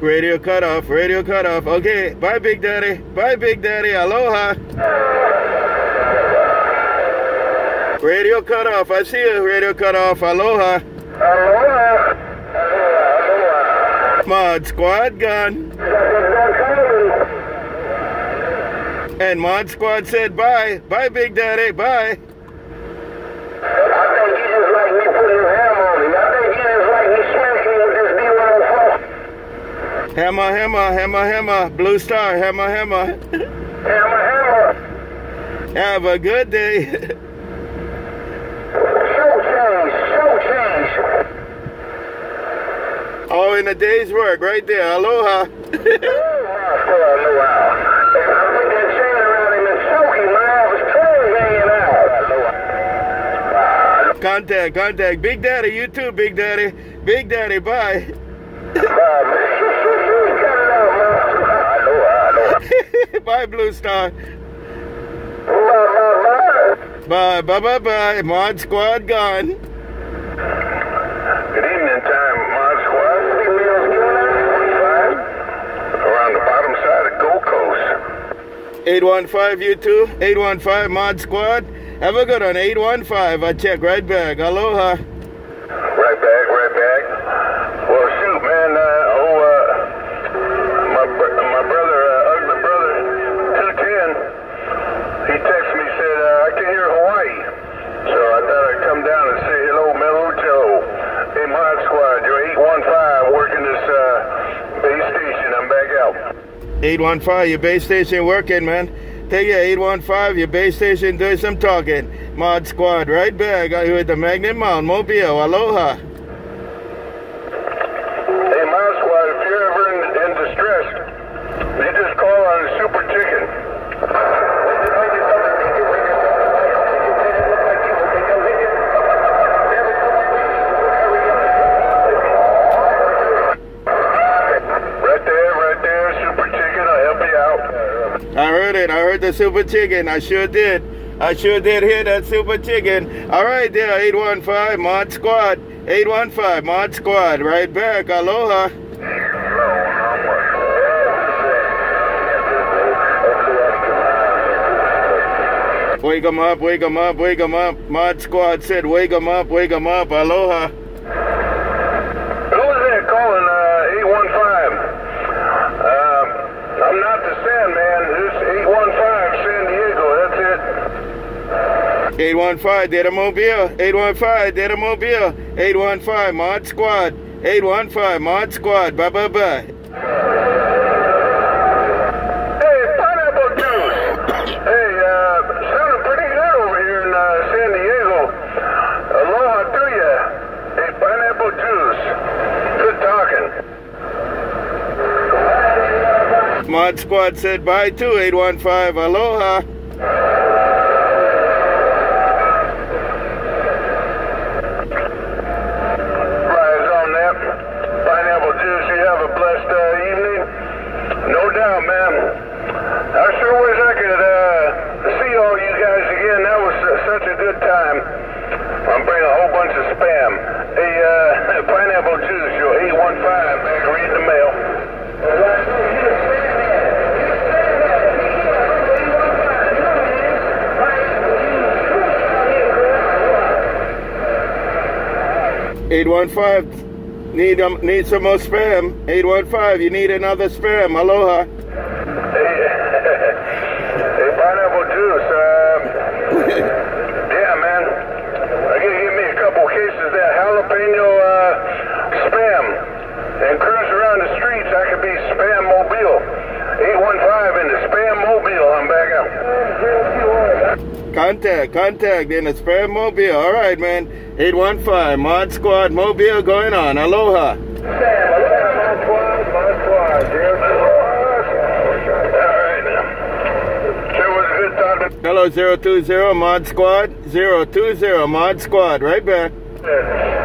Radio cut off, radio cut off. Okay, bye Big Daddy. Bye Big Daddy, aloha. Radio cut off, I see you, radio cut off, aloha. Aloha. Mod Squad gone. And Mod Squad said bye. Bye Big Daddy, bye. I think you just like me putting his hammer on him. I think you just like me smacking with this D104. Hammer, hammer, hammer, hammer. Blue Star, hammer, hammer. Hammer, hammer. Have a good day. Show change, show change. All in a day's work right there. Aloha. Oh, my God, no how. If I put that chain around him and choke him, my ass was hanging out. Contact, contact. Big Daddy, you too, Big Daddy. Big Daddy, bye. Bye, Blue Star. Bye, bye, bye, bye. Mod Squad gone. Good evening time, Mod Squad. Around the bottom side of Gold Coast. 815, you too. 815, Mod Squad. Have a good one, 815. I check right back. Aloha. Right back, right back. Well, shoot, man. My brother, ugly brother, 210, he texted me, said, I can hear Hawaii. So I thought I'd come down and say hello, Melucho. Hey, Mod Squad, you're 815 working this base station. I'm back out. 815, your base station working, man. Take it, 815, your base station doing some talking. Mod Squad, right back. Out here at the Magnet Mountain, Mobile. Aloha. Hey, Mod Squad, if you're ever in distress, you just call on the Super Chicken. Right there, Super Chicken, I'll help you out. I heard it. I heard the Super Chicken. I sure did. I sure did hear that Super Chicken. All right there, 815, Mod Squad. 815, Mod Squad. Right back. Aloha. Wake 'em up, wake 'em up, wake 'em up. Mod Squad said wake 'em up, wake 'em up. Aloha. Who is that calling 815? I'm not the Sandman. This 815 San Diego. That's it. 815, Data Mobile. 815, Data Mobile. 815, Mod Squad. 815, Mod Squad. Bye, bye, bye. Hey, pineapple juice. Hey, sounding pretty good over here in San Diego. Aloha to ya. Hey, pineapple juice. Good talking. Mod Squad said bye too, 815. Aloha. Rise on that. Pineapple juice, you have a blessed evening. No doubt, man. I sure wish I could see all you guys again. That was such a good time. I'm bringing a whole bunch of spam. Hey, pineapple juice, your 815, back reading the mail. 815, need some more spam. 815, you need another spam. Aloha. Hey, pineapple juice. Yeah, man. I gotta give me a couple cases of that jalapeno spam and cruise around the streets. I could be spam mobile. 815 in the spam mobile. I'm back out. Contact in the spam mobile. All right, man. 815, Mod Squad mobile going on. Aloha. Mod Squad. All right, now. Sure was a good time. Hello, 020, Mod Squad. 020, Mod Squad. Right back. Yeah.